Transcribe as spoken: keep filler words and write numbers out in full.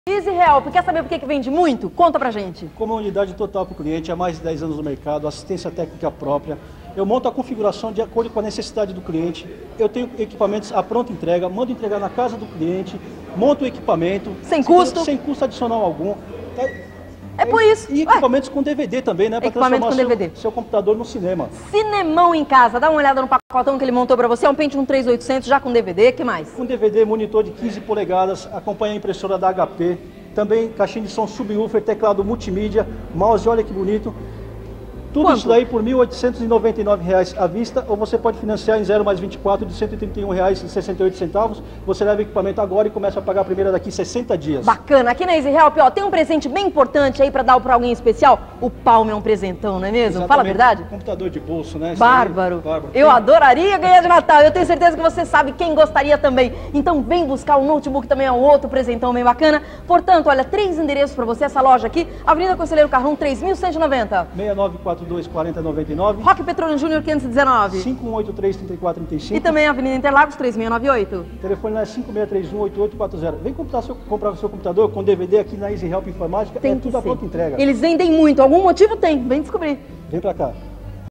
EasyHelp, quer saber por que que vende muito? Conta pra gente. Comodidade total para o cliente, há mais de dez anos no mercado, assistência técnica própria. Eu monto a configuração de acordo com a necessidade do cliente. Eu tenho equipamentos à pronta entrega, mando entregar na casa do cliente, monto o equipamento. Sem custo? Sem custo adicional algum. É, é por isso. E equipamentos Ué. com D V D também, né? Para transformar com seu, D V D. seu computador no cinema. Cinemão em casa, dá uma olhada no pacotão que ele montou para você. É um Pentium três mil e oitocentos já com D V D, que mais? Com D V D, monitor de quinze polegadas, acompanha a impressora da H P. Também caixinha de som subwoofer, teclado multimídia, mouse, olha que bonito. Tudo Quanto? isso daí por mil oitocentos e noventa e nove reais à vista, ou você pode financiar em zero mais vinte e quatro de cento e trinta e um reais e sessenta e oito centavos. Você leva o equipamento agora e começa a pagar a primeira daqui sessenta dias. Bacana. Aqui na EasyHelp, ó, tem um presente bem importante aí para dar para alguém especial. O Palm é um presentão, não é mesmo? Exatamente. Fala a verdade. Computador de bolso, né? Bárbaro. Aí, bárbaro. Eu adoraria ganhar de Natal. Eu tenho certeza que você sabe quem gostaria também. Então vem buscar o notebook, também é um outro presentão bem bacana. Portanto, olha, três endereços para você. Essa loja aqui, Avenida Conselheiro Carrão, três mil cento e noventa. seis nove quatro dois, quatro zero nove nove. Roque Petrolino Júnior quinhentos e dezenove. cinco um oito três, três quatro três cinco. E também a Avenida Interlagos três seis nove oito. O telefone lá é cinco seis três um, oito oito quatro zero. Vem comprar, seu, comprar o seu computador com D V D aqui na EasyHelp Informática. Tem é que tudo a ser. pronta entrega. Eles vendem muito. Algum motivo tem. Vem descobrir. Vem pra cá.